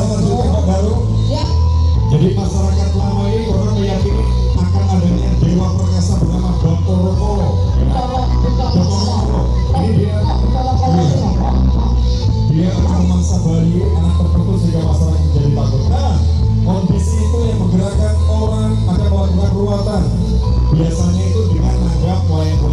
saya lanjutkan Pak Baru. Ya. Jadi masyarakat lama ini orang meyakini akan adanya dewa perkasa bernama Bathara Kala. Bathara Kala. Ini dia akan memangsa bayi anak tertentu sehingga masyarakat menjadi takut. Nah, kondisi itu yang menggerakkan orang akan melakukan ruatan. Biasanya itu dengan menanggap wayang